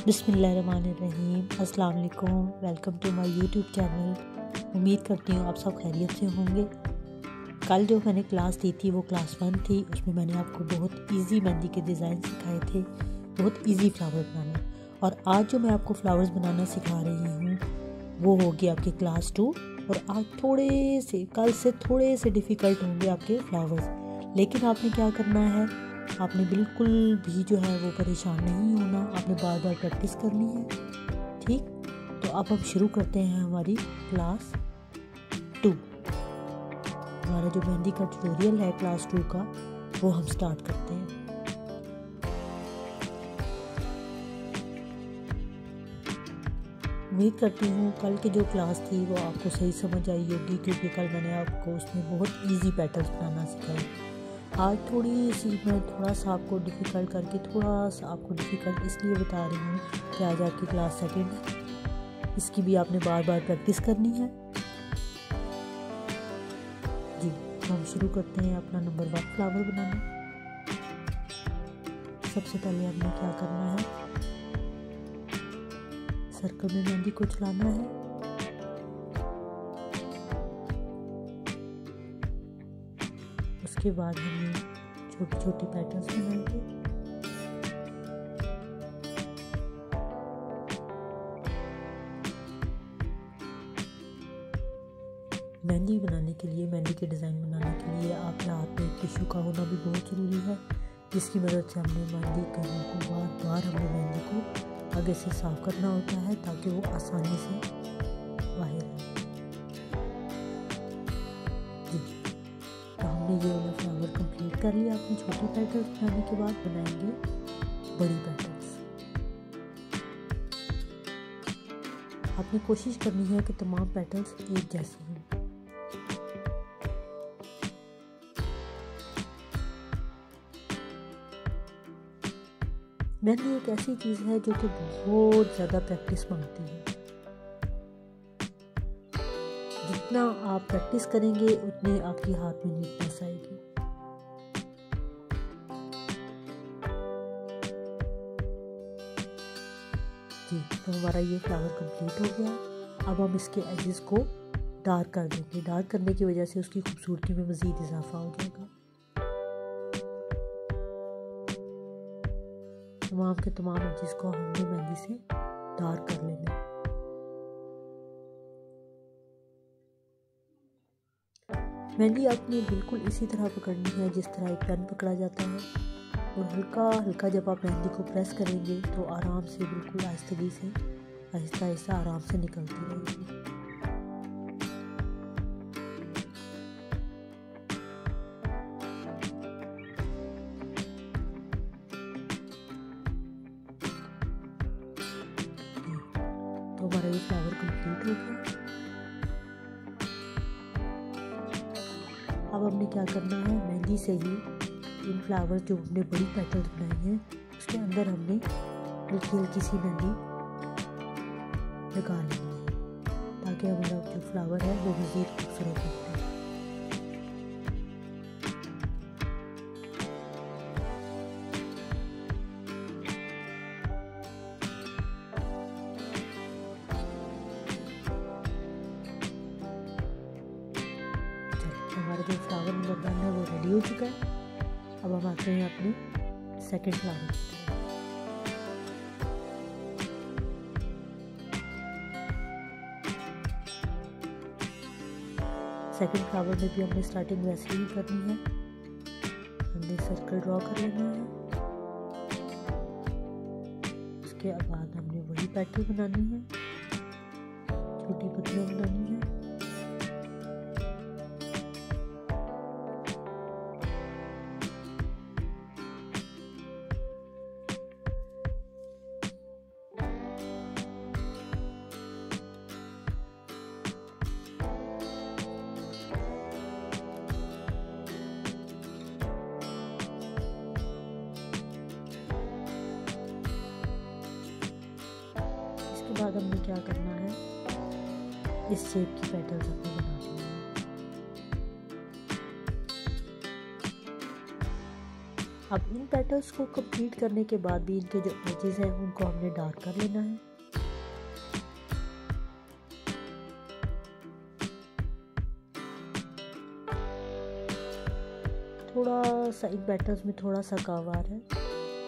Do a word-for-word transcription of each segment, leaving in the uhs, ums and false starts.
बिस्मिल्लाहिर्रहमानिर्रहीम। अस्सलाम वालेकुम। Welcome to my YouTube channel. उम्मीद करती हूँ आप सब खैरियत से होंगे। कल जो मैंने क्लास दी थी वो क्लास वन थी। उसमें मैंने आपको बहुत इजी मेहंदी के डिज़ाइन सिखाए थे, बहुत इजी फ्लावर बनाना। और आज जो मैं आपको फ्लावर्स बनाना सिखा रही हूँ वो होगी आपकी क्लास टू। और आज थोड़े से कल से थोड़े से डिफ़िकल्ट होंगे आपके फ्लावर्स, लेकिन आपने क्या करना है, आपने बिल्कुल भी जो है वो परेशान नहीं होना। आपने बार बार प्रैक्टिस करनी है, ठीक। तो अब हम शुरू करते हैं हमारी क्लास टू। हमारा जो मेहंदी का ट्यूटोरियल है क्लास टू का, वो हम स्टार्ट करते हैं। उम्मीद करती हूँ कल की जो क्लास थी वो आपको सही समझ आई होगी, क्योंकि कल मैंने आपको उसमें बहुत इजी पैटर्न्स बनाना सिखाए। आज थोड़ी सी मैं थोड़ा सा आपको डिफ़िकल्ट करके थोड़ा सा आपको डिफ़िकल्ट इसलिए बता रही हूँ कि आज आपकी क्लास सेकंड है। इसकी भी आपने बार बार प्रैक्टिस करनी है जी। तो हम शुरू करते हैं अपना नंबर वन फ्लावर बनाना। सबसे पहले हमने क्या करना है, सर्कल में मेहंदी को चलाना है। उसके बाद हमें छोटी छोटी पैटर्न्स बनाएंगे। मेहंदी बनाने के लिए, मेहंदी के डिज़ाइन बनाने के लिए आपके हाथ में टिश्यू का होना भी बहुत ज़रूरी है, जिसकी मदद से हमने मेहंदी कहीं को बार बार हमने मेहंदी को आगे से साफ करना होता है ताकि वो आसानी से बाहर आए जी। तो हमने ये वाला फ्लावर कंप्लीट कर लिया। अपनी छोटी पैटर्न्स बनाने के बाद बनाएंगे बड़ी पैटर्न्स। आपने कोशिश करनी है कि तमाम पैटर्न्स एक जैसे हों। मेहंदी एक ऐसी चीज़ है जो कि बहुत ज़्यादा प्रैक्टिस मांगती है। जितना आप प्रैक्टिस करेंगे उतने आपके हाथ में नीटनेस आएगी। जी, तो हमारा ये फ्लावर कंप्लीट हो गया। अब हम इसके एजेस को डार्क कर देंगे। डार्क करने की वजह से उसकी खूबसूरती में मज़ीद इजाफा हो जाएगा। तमाम के तमाम एजेस को हमने मेहंदी से डार्क कर लेना है। मेहंदी आपने बिल्कुल इसी तरह पकड़नी है जिस तरह एक पेन पकड़ा जाता है, और हल्का हल्का जब आप मेहंदी को प्रेस करेंगे तो आराम से, बिल्कुल आहिस्ता से आहिस्ता आहिस्ता आराम से निकलती रहेगी। तो हमारा ये फ्लावर कंप्लीट हो गया। अब हमने क्या करना है, मेहंदी से ही इन फ्लावर जो हमने बड़ी पैटर्न बनाई हैं उसके अंदर हमने हल्की हल्की सी मेहंदी लगा लेनी है ताकि हमारा जो फ्लावर है वो मज़ीद खूबसूरत दिखता है। हमारा जो फ्लावर नंबर वन है वो रेडी हो चुका है। अब हम आते हैं अपने सेकंड फ्लावर की तरफ। सेकंड फ्लावर में भी हमने स्टार्टिंग वैसे ही करनी है। हमने सर्कल ड्रॉ कर लेना है। उसके बाद हमने वही पैटर्न बनानी है, छोटी पत्तियां बनानी है। उसके बाद हमने क्या करना है, इस शेप की पैटर्न हमने बनानी है। अब इन पेटल्स को कंप्लीट करने के बाद भी इनके जो एजेस हैं उनको हमने डार्क कर लेना है। थोड़ा सा इन पेटल्स में थोड़ा सा काव आ रहा है।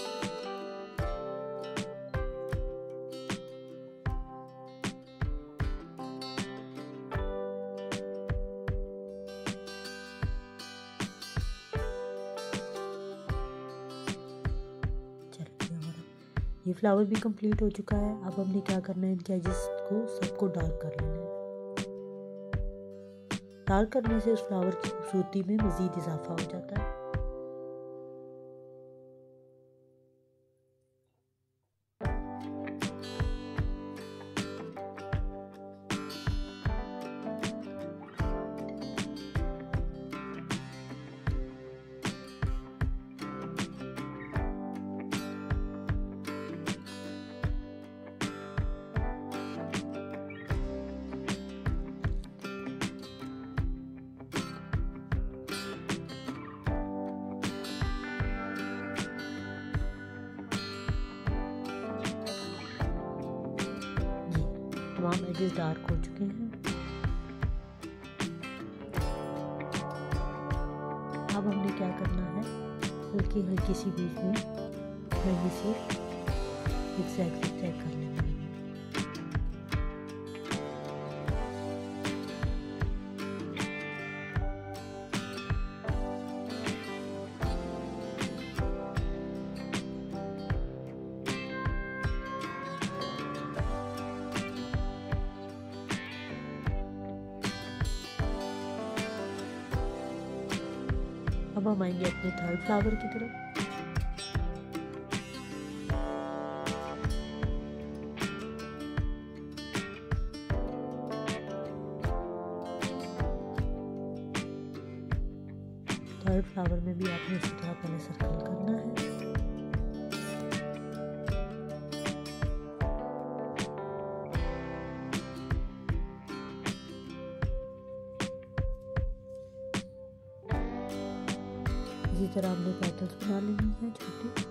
ये फ्लावर भी कंप्लीट हो चुका है। अब हमने क्या करना है, इनके एजेस को सबको डार्क कर लेना है। डार्क करने से उस फ्लावर की खूबसूरती में मज़ीद इजाफा हो जाता है। तमाम एजेस डार्क हो चुके हैं। अब हमने क्या करना है, हल्की हल्की सी बीच में मेहंदी से zigzag zigzag कर लेना है। अब हम आएंगे अपने थर्ड फ्लावर की तरफ। थर्ड फ्लावर में भी आपने इसी तरह पहले सर्कल करना है। इसी तरह हमने पेटल्स बना लेनी है छोटी।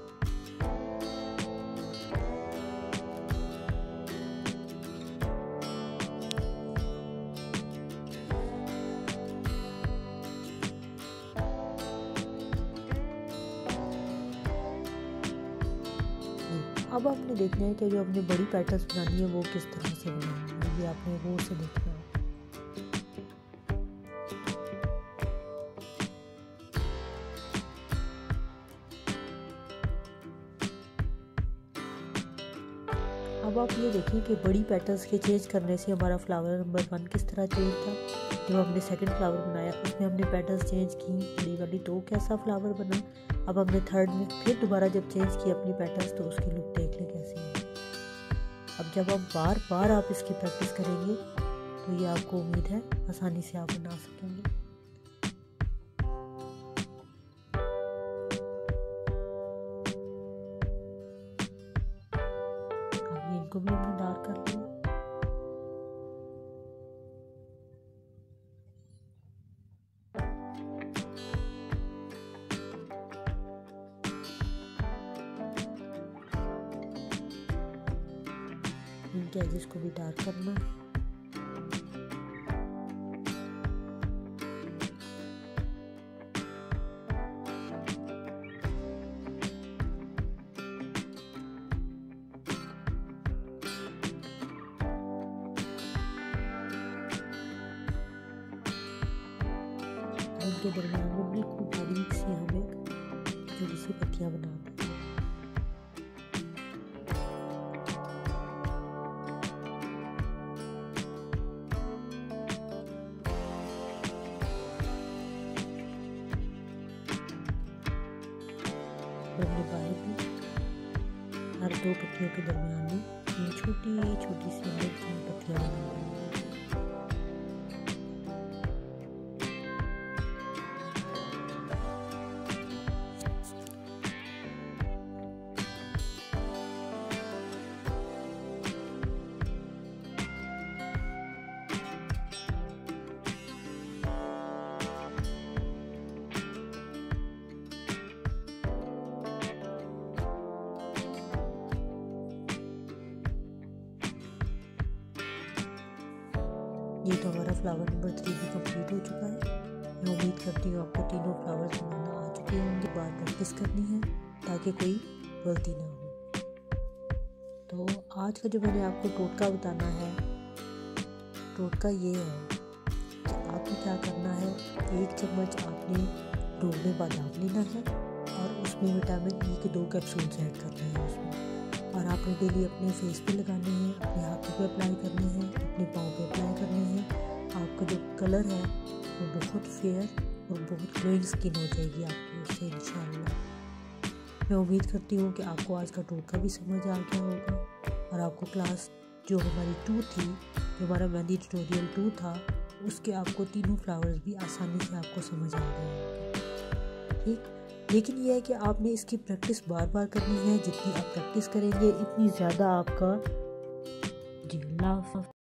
अब आपने देखना है कि जो अपने बड़ी पेटल्स बनानी है वो किस तरह से बनानी है, ये आपने गौर से देखना है। अब आप ये देखें कि बड़ी पेटल्स के चेंज करने से हमारा फ्लावर नंबर वन किस तरह चेंज था। जब हमने सेकंड फ्लावर बनाया उसमें हमने पेटल्स चेंज की बड़ी वाली, तो कैसा फ्लावर बना। अब हमने थर्ड में फिर दोबारा जब चेंज की अपनी पेटल्स, तो उसकी लुक देख लें कैसी है। अब जब आप बार बार आप इसकी प्रैक्टिस करेंगे तो ये आपको उम्मीद है आसानी से आप बना सकेंगे। अब इनको भी हमने डार्क कर लिया। इनके एजेस को भी डार्क करना है। इनके दरमियान में बिल्कुल बारीक सी हमें छोटी सी पत्तियां बना दें। हमने बाहर भी हर दो पत्तियों के दरमियान में छोटी छोटी सी हमें पत्तियां बना देंगे। ये तो हमारा फ्लावर नंबर थ्री भी कंप्लीट हो चुका है। मैं उम्मीद करती हूँ आपको तीनों फ्लावर्स बनाना आ चुके होंगे। बार प्रैक्टिस करनी है ताकि कोई गलती ना हो। तो आज का जो मैंने आपको टोटका बताना है, टोटका ये है कि आपको क्या करना है, एक चम्मच आपने दूध में बादाम लेना है और उसमें विटामिन ई के दो कैप्सूल्स ऐड करने हैं उसमें, और आपने डेली अपने फेस पे लगाने हैं, अपने हाथों पे अप्लाई करने हैं, अपने पाँव पे अप्लाई करने हैं। आपका जो कलर है वो बहुत फेयर और बहुत ग्लोइंग स्किन हो जाएगी आपकी उससे इंशाल्लाह। मैं उम्मीद करती हूँ कि आपको आज का टोटका भी समझ आ गया होगा और आपको क्लास जो हमारी टू थी, जो हमारा मेहंदी ट्यूटोरियल टू था, उसके आपको तीनों फ्लावर्स भी आसानी से आपको समझ आ गए होंगे। ठीक, लेकिन यह है कि आपने इसकी प्रैक्टिस बार बार करनी है। जितनी आप प्रैक्टिस करेंगे इतनी ज़्यादा आपका जी।